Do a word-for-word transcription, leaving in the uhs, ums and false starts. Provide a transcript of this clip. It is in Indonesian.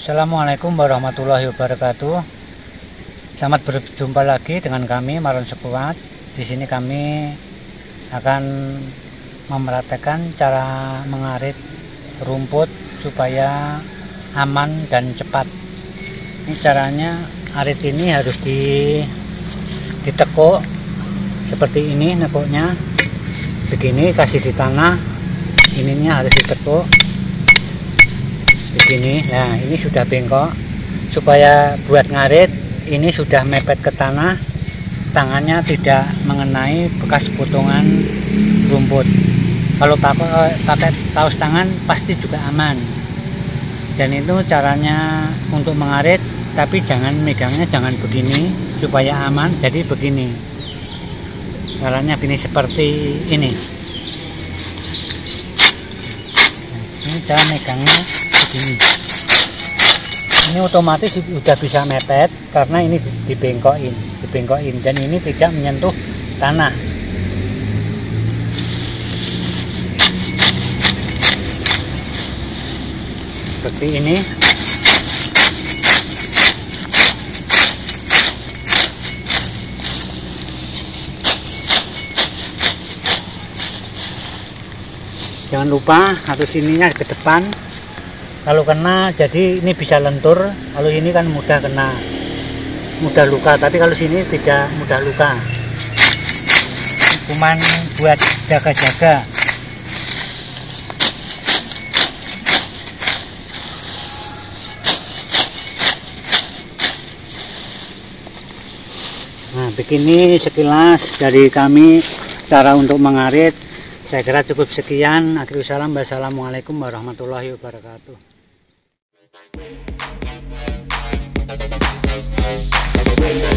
Assalamualaikum warahmatullahi wabarakatuh. Selamat berjumpa lagi dengan kami Maron Sekuat. Di sini kami akan memerhatikan cara mengarit rumput supaya aman dan cepat. Ini caranya, arit ini harus di ditekuk seperti ini, nekuknya segini, kasih di tanah, ininya harus ditekuk begini. Nah, ini sudah bengkok. Supaya buat ngarit ini sudah mepet ke tanah, tangannya tidak mengenai bekas potongan rumput. Kalau pakai pakai kaos tangan pasti juga aman. Dan itu caranya untuk mengarit, tapi jangan megangnya jangan begini supaya aman. Jadi begini caranya, begini seperti ini. Nah, ini cara megangnya begini. Ini otomatis sudah bisa mepet karena ini dibengkokin, dibengkokin dan ini tidak menyentuh tanah. Seperti ini. Jangan lupa harus ininya ke depan. Kalau kena, jadi ini bisa lentur. Kalau ini kan mudah kena, mudah luka. Tapi kalau sini tidak mudah luka. Cuman buat jaga-jaga. Nah, begini sekilas dari kami cara untuk mengarit. Saya kira cukup sekian. Akhirul salam. Wassalamualaikum warahmatullahi wabarakatuh. Thank you.